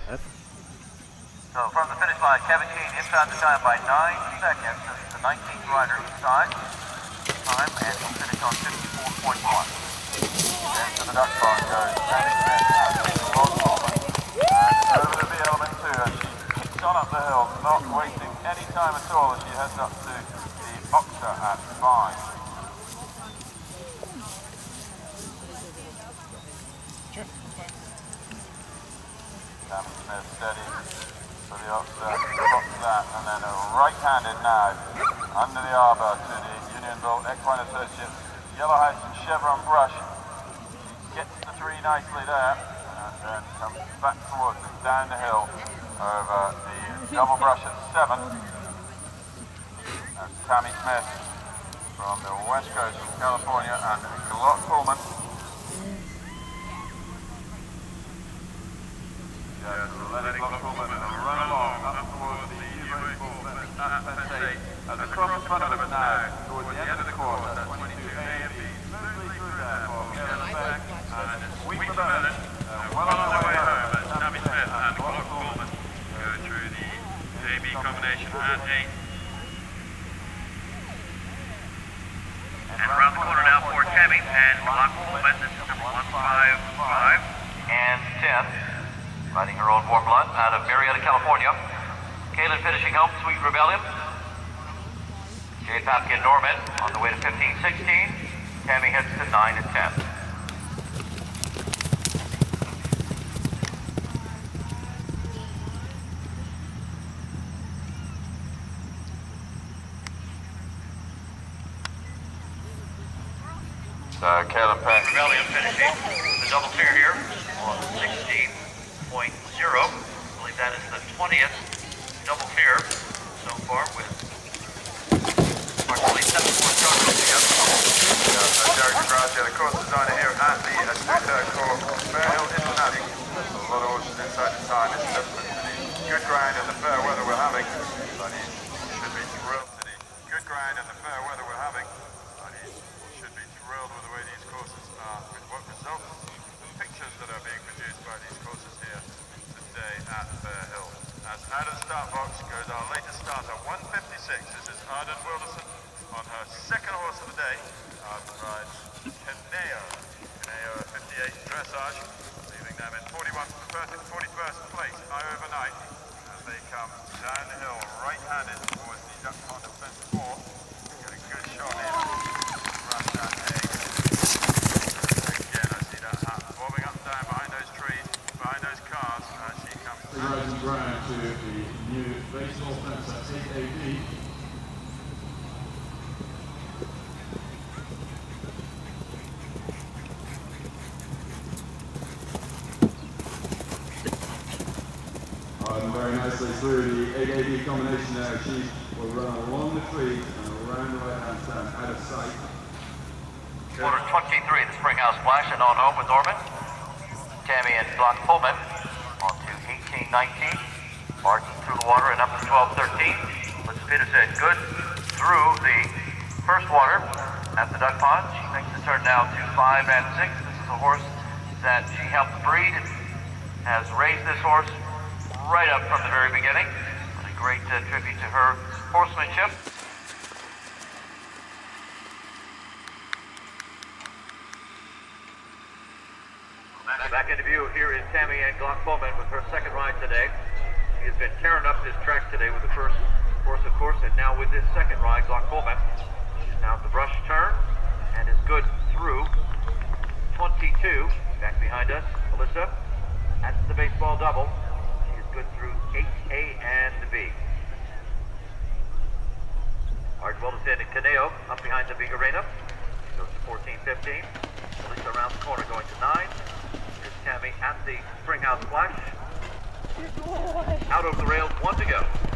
So from the finish line, Kevin Keane inside the time by 9 seconds. This is the 19th rider inside time, and he'll finish on 54.1. Then to the duck bar goes Tamie and Glock Pullman. And over to the element 2 as she kicks on up the hill, not wasting any time at all as she heads up to the boxer at 5. Tamie Smith steady for the offset, box that, and then a right-handed now under the arbor to the Unionville Equine Associates Yellow House and Chevron brush. She gets the 3 nicely there, and then comes back towards it down the hill over the double brush at 7. That's Tamie Smith from the west coast of California and Glock Pullman. Yeah, so letting Glock Pullman run along up towards the as across the front of it now, towards the end of the course, that's 22 A and B, smoothly through there for Kevin back, and sweep for Bennett, well on their way home as Tamie Smith and Glock Pullman go through the A-B combination at 8. And around the corner now for Tamie and Glock Pullman, this is number 155 and 10, riding her own warm blood out of Marietta, California. Kaylin finishing home, Sweet Rebellion. Jade Papke and Norman on the way to 15-16. Tamie heads to 9 and 10. Kaylin Papke. Rebellion finishing the double clear here on 16.0. I believe that is the 20th double clear so far with approximately 7 more starters together. Derek Gracia, the course designer here at the Azusa course, Fair Hill Cincinnati. A lot of horses inside the time. It's testament to the good grind and the fair weather we're having. But he should be thrilled to the good grind and the fair weather we're having. But he should be thrilled with the way these courses are, with what results, the pictures that are being produced by these courses here today at Fair Hill. As out of the start box goes our latest starter, 156. This is Arden Wilderson on her second horse of the day. Arden rides Caneo. Caneo 58 dressage, leaving them in 41st place overnight as they come down the hill right-handed towards the duck pond of fence 4. Get a good shot in. Rush that egg. Again, I see that hat bobbing up and down behind those trees, behind those cars as she comes down. Rising ground to the new baseball fence at 8AB. Very nicely through the 8AB combination there. She will run along the tree and around the right-hand stand, out of sight. Quarter 23, the Springhouse Flash and on home with Norman. Tamie and Glock Pullman on to 18-19. Martin through the water and up to 12-13. Let's Peter said good through the first water at the duck pond. She makes the turn now to 5 and 6. This is a horse that she helped breed and has raised this horse right up from the very beginning. What a great tribute to her horsemanship. Back into view, here is Tamie and Glock Pullman with her second ride today. She has been tearing up this track today with the first horse, of course, and now with this second ride, Glock Pullman. She's now at the brush turn and is good through 22. Back behind us, Melissa, at the baseball double. She is good through 8A and B. Arch Wilderson and Caneo up behind the big arena. She goes to 14-15. Melissa around the corner going to 9. Tamie at the Springhouse Flash. Out over the rails, 1 to go.